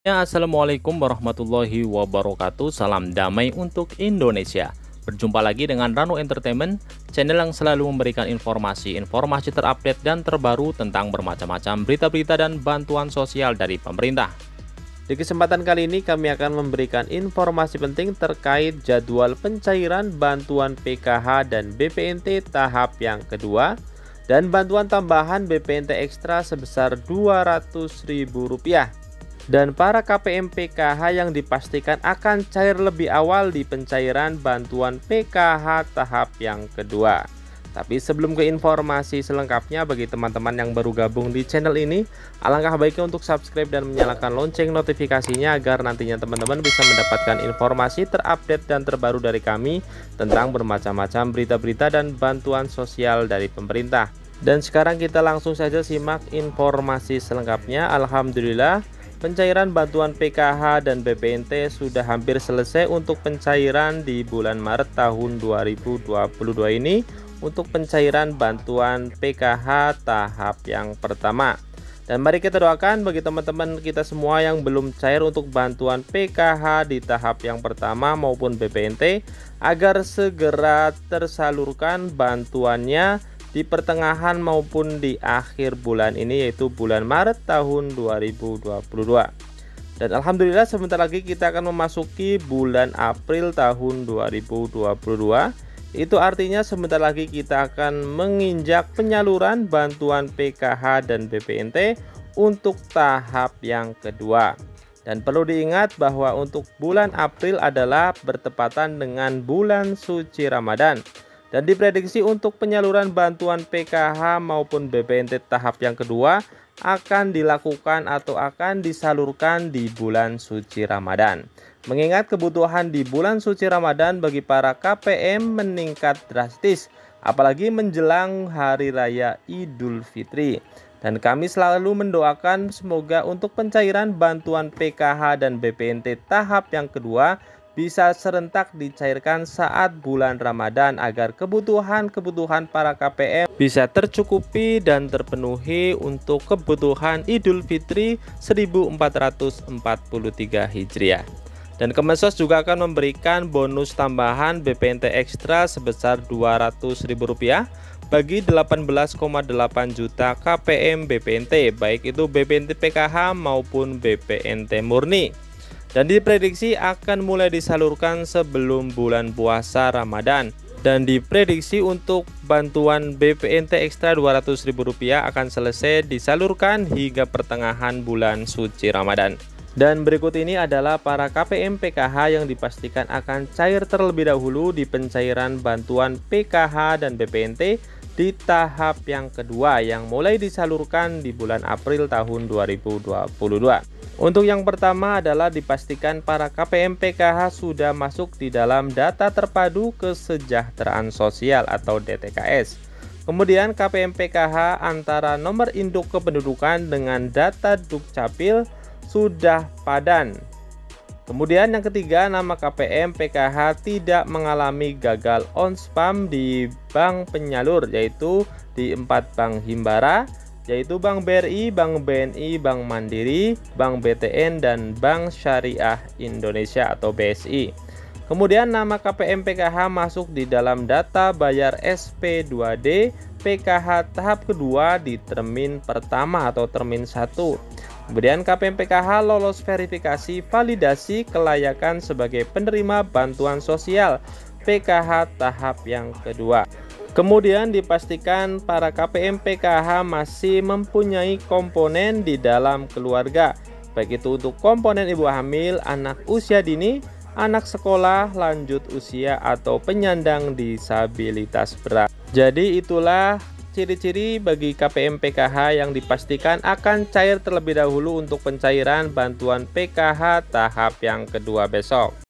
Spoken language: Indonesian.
Ya, Assalamualaikum warahmatullahi wabarakatuh. Salam damai untuk Indonesia. Berjumpa lagi dengan Rano Entertainment, channel yang selalu memberikan informasi terupdate dan terbaru tentang bermacam-macam berita-berita dan bantuan sosial dari pemerintah. Di kesempatan kali ini kami akan memberikan informasi penting terkait jadwal pencairan bantuan PKH dan BPNT tahap yang kedua dan bantuan tambahan BPNT ekstra sebesar Rp200.000. Dan para KPM PKH yang dipastikan akan cair lebih awal di pencairan bantuan PKH tahap yang kedua. Tapi sebelum ke informasi selengkapnya, bagi teman-teman yang baru gabung di channel ini, alangkah baiknya untuk subscribe dan menyalakan lonceng notifikasinya agar nantinya teman-teman bisa mendapatkan informasi terupdate dan terbaru dari kami tentang bermacam-macam berita-berita dan bantuan sosial dari pemerintah. Dan sekarang kita langsung saja simak informasi selengkapnya. Alhamdulillah, pencairan bantuan PKH dan BPNT sudah hampir selesai untuk pencairan di bulan Maret tahun 2022 ini untuk pencairan bantuan PKH tahap yang pertama. Dan mari kita doakan bagi teman-teman kita semua yang belum cair untuk bantuan PKH di tahap yang pertama maupun BPNT agar segera tersalurkan bantuannya di pertengahan maupun di akhir bulan ini, yaitu bulan Maret tahun 2022. Dan alhamdulillah sebentar lagi kita akan memasuki bulan April tahun 2022. Itu artinya sebentar lagi kita akan menginjak penyaluran bantuan PKH dan BPNT untuk tahap yang kedua. Dan perlu diingat bahwa untuk bulan April adalah bertepatan dengan bulan suci Ramadan. Dan diprediksi untuk penyaluran bantuan PKH maupun BPNT tahap yang kedua akan dilakukan atau akan disalurkan di bulan suci Ramadan. Mengingat kebutuhan di bulan suci Ramadan bagi para KPM meningkat drastis, apalagi menjelang Hari Raya Idul Fitri. Dan kami selalu mendoakan semoga untuk pencairan bantuan PKH dan BPNT tahap yang kedua bisa serentak dicairkan saat bulan Ramadan agar kebutuhan para KPM bisa tercukupi dan terpenuhi untuk kebutuhan Idul Fitri 1443 Hijriah. Dan Kemensos juga akan memberikan bonus tambahan BPNT ekstra sebesar Rp200.000 bagi 18,8 juta KPM BPNT, baik itu BPNT PKH maupun BPNT murni. Dan diprediksi akan mulai disalurkan sebelum bulan puasa Ramadan. Dan diprediksi untuk bantuan BPNT ekstra Rp200.000 akan selesai disalurkan hingga pertengahan bulan suci Ramadan. Dan berikut ini adalah para KPM PKH yang dipastikan akan cair terlebih dahulu di pencairan bantuan PKH dan BPNT di tahap yang kedua yang mulai disalurkan di bulan April tahun 2022. Untuk yang pertama adalah dipastikan para KPM PKH sudah masuk di dalam data terpadu kesejahteraan sosial atau DTKS. Kemudian KPM PKH antara nomor induk kependudukan dengan data Dukcapil sudah padan. Kemudian yang ketiga, nama KPM PKH tidak mengalami gagal on spam di bank penyalur, yaitu di 4 bank Himbara, yaitu Bank BRI, Bank BNI, Bank Mandiri, Bank BTN, dan Bank Syariah Indonesia atau BSI. Kemudian nama KPM PKH masuk di dalam data bayar SP2D PKH tahap kedua di termin pertama atau termin 1. Kemudian KPM PKH lolos verifikasi validasi kelayakan sebagai penerima bantuan sosial PKH tahap yang kedua. Kemudian dipastikan para KPM PKH masih mempunyai komponen di dalam keluarga, baik itu untuk komponen ibu hamil, anak usia dini, anak sekolah lanjut usia, atau penyandang disabilitas berat. Jadi itulah ciri-ciri bagi KPM PKH yang dipastikan akan cair terlebih dahulu untuk pencairan bantuan PKH tahap yang kedua besok.